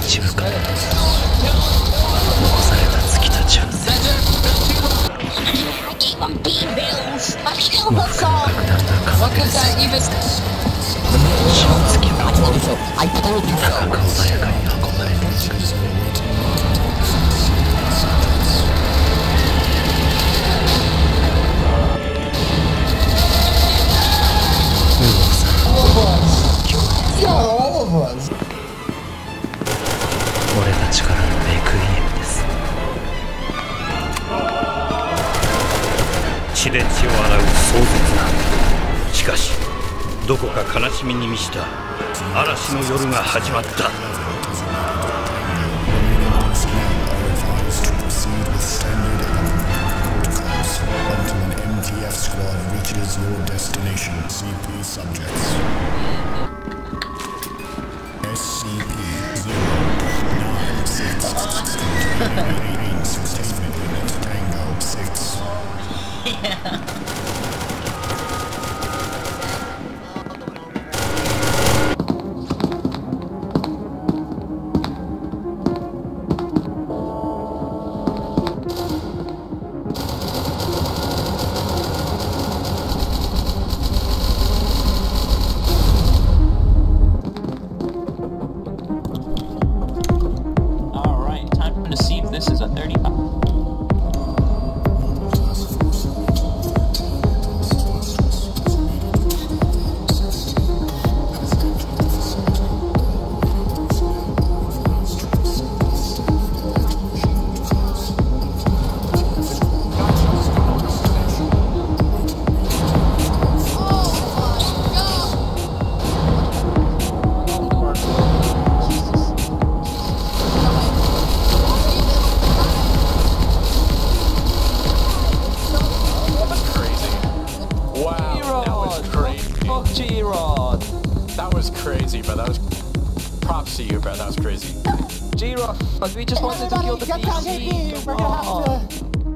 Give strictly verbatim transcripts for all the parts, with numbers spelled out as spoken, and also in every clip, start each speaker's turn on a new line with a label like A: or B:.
A: 一部から残された月たちは全部真っ赤な爆弾が構えるせいで死の月は高く穏やかに運ばれていく。俺たちからのレクイエムです。
B: 血で血を洗う壮絶な、しかしどこか悲しみに満ちた嵐の夜が始まった。
C: This is a thirty-five. G-Rod!
D: That was crazy, bro. That was... Props to you, bro. That was crazy.
C: G-Rod, but we just wanted to kill the P C. Come on.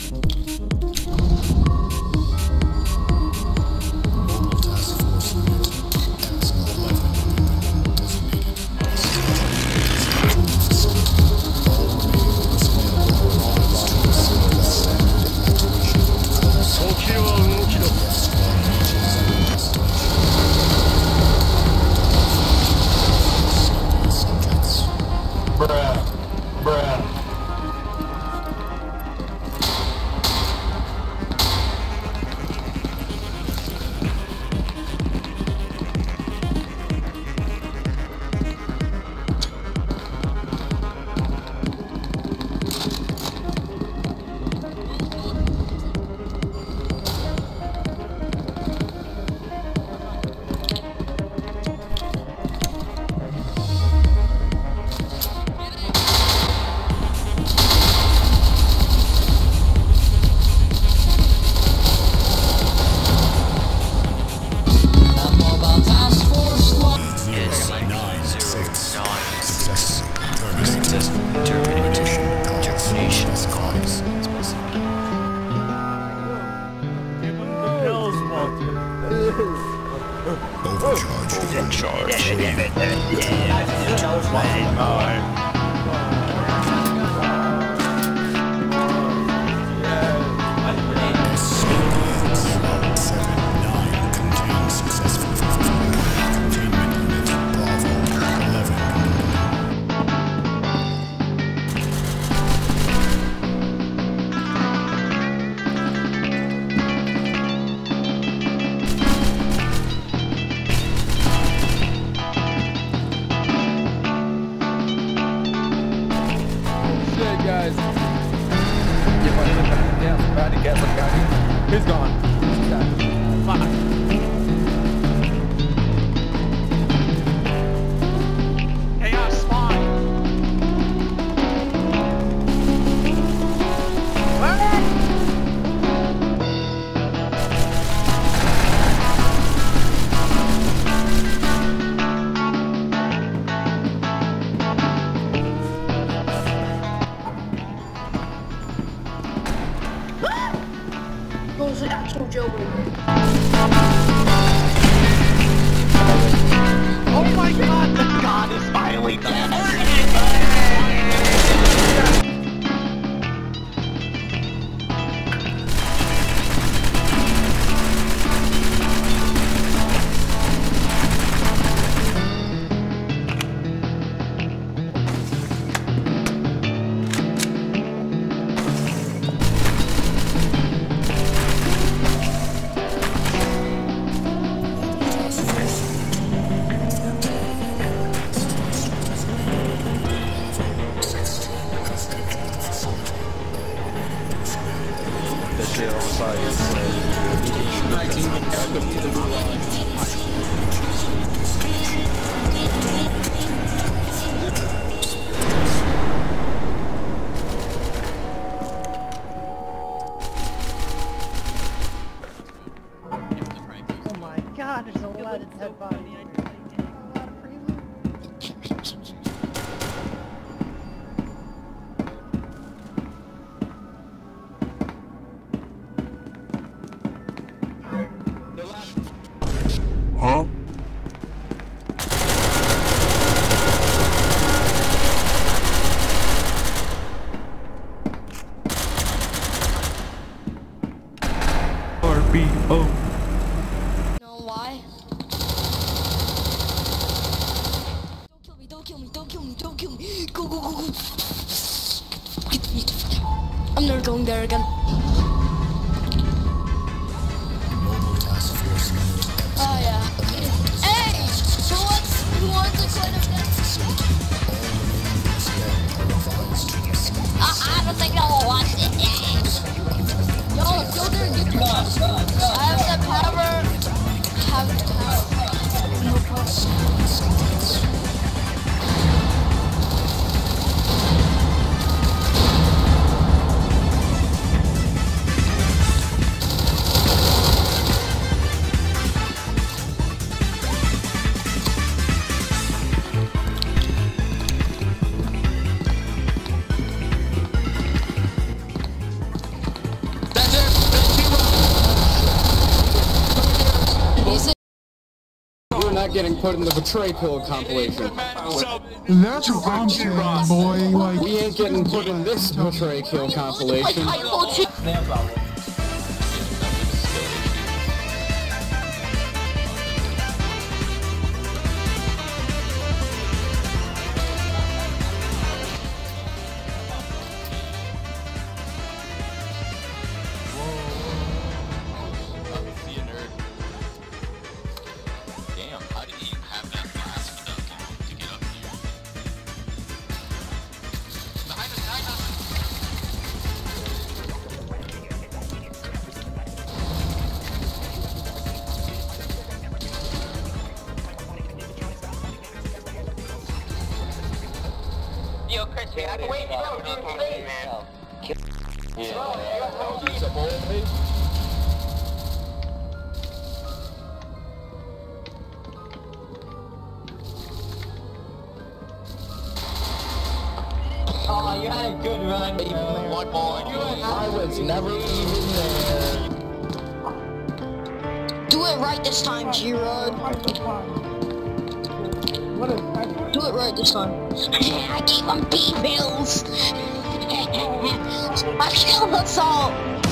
E: Guys, get my foot back down, about to get the guy. He's gone. He's gone. Fuck. Chaos spawn.
F: What was the actual jailbreak? Oh my god, there's a lot of dead bodies. A lot of prelude.
G: Huh? R B O.
A: Know why? Don't kill me, don't kill me, don't kill me, don't kill me. Go, go, go, go. Get me the fuck out. I'm never going there again. Oh yeah. Hey! Who wants, who wants to play the I, I don't think I will watch it. Yo, go there and get your I have the power. Have the power. No problem.
H: We're not getting put in the Betray Kill compilation.
G: That's what I'm saying, boy. Like,
H: We ain't getting put in this Betray Kill compilation.
D: Damn, how did you have that blast without long to get up here? Behind us, behind us! Yo, Chris, we have to wait, bro, dude, wait, man.
C: Oh, you had a good run, bro.
D: One more.
H: I was never even there.
A: Do it right this time, G-Rod. Do it right this time. I gave him B-bills. I killed us all.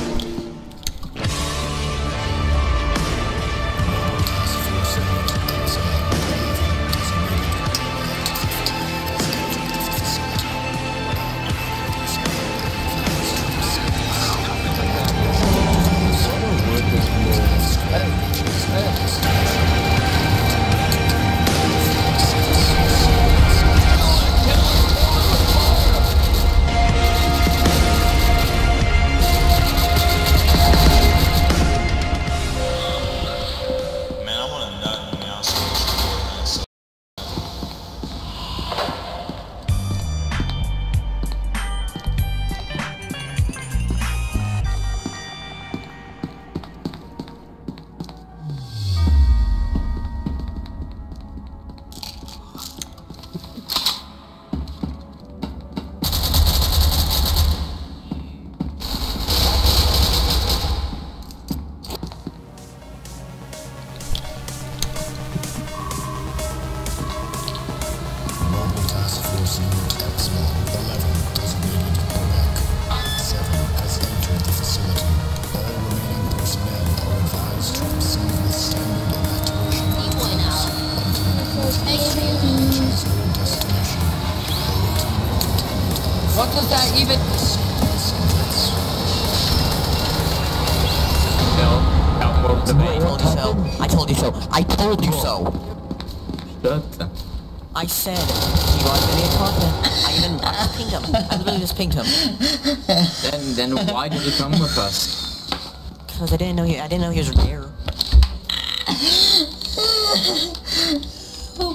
C: What does that even...
I: I told you so. I told you so.
C: Shut up.
I: I said he was gonna be a content. I even I pinged him. I literally just pinged him.
C: Then, then why did you come with us?
I: Because I didn't know he. I didn't know he was there.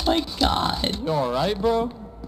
A: my god.
E: You alright, bro?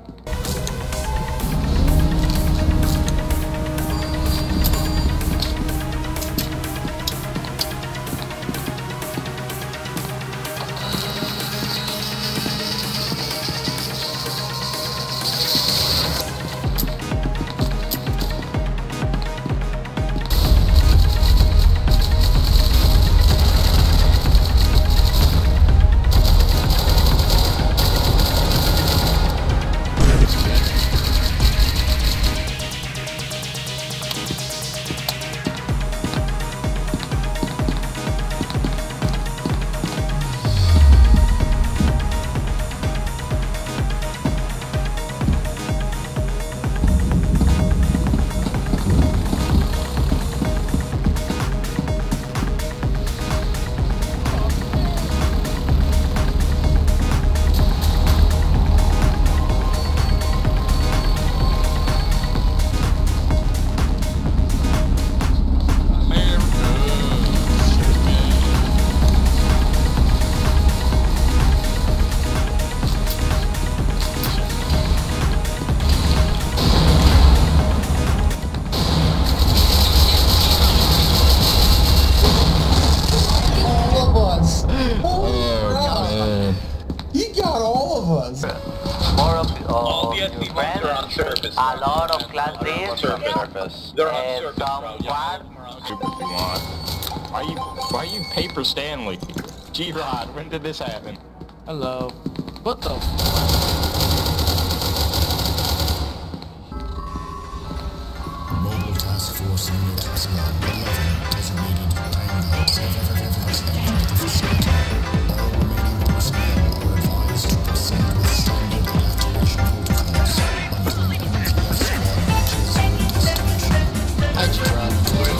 I: More of uh, your friends, on surface. A lot of class D's,
D: surface. They're on
I: and
D: surface.
I: some quad.
E: Why are you, why are you Paper Stanley? G-Rod, when did this happen? Hello. What the f-
J: Mobile Task Force Unit X-One eleven designated Tango seven the facility. All remaining personnel are advised to proceed with standard evacuation protocols until an M T F squad reaches your destination. X-One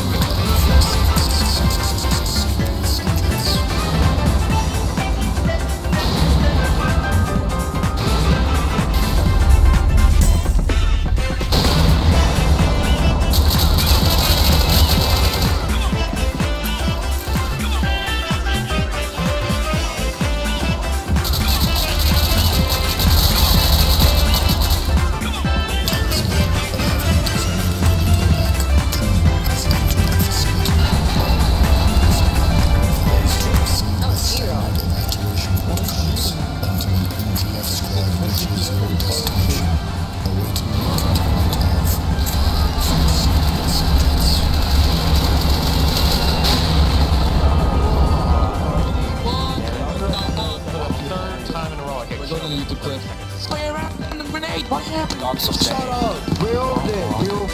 C: Shut up! We all did, you.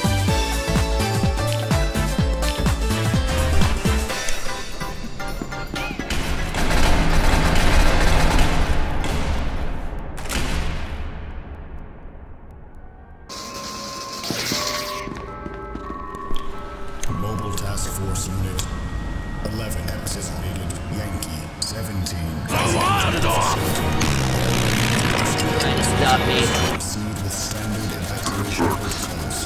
J: Mobile Task Force Unit eleven designated Yankee seventeen.
A: Stop me.
J: Proceed with standard evacuation protocols.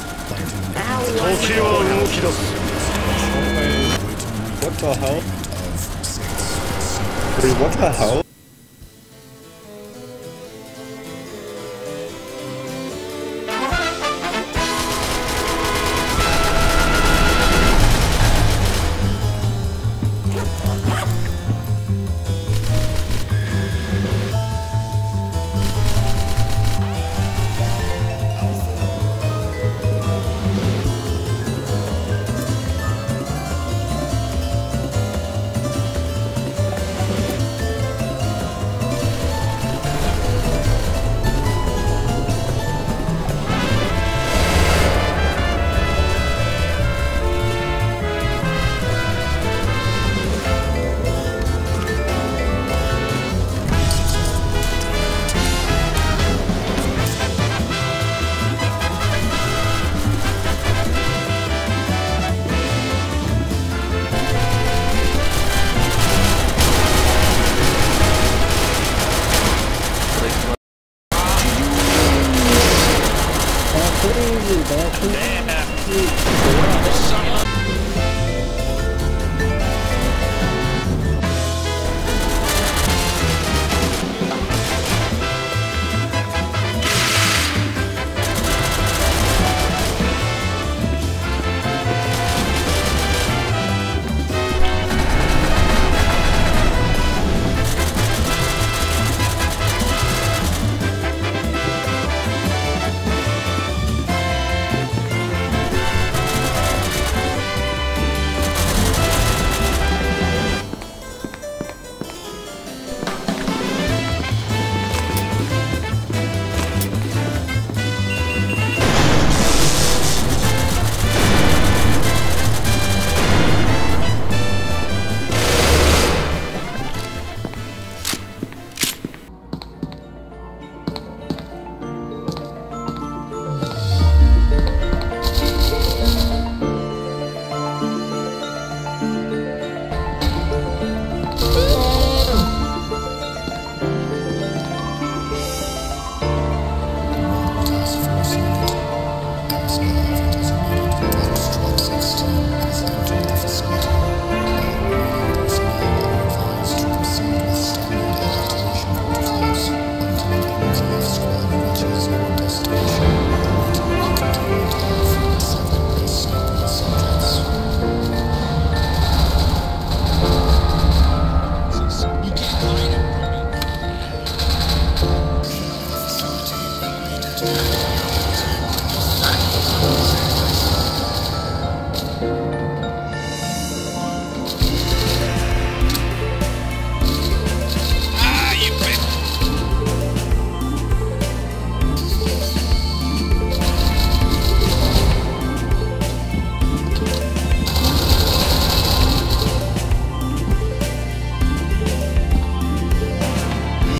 K: What the hell? Wait, what the hell?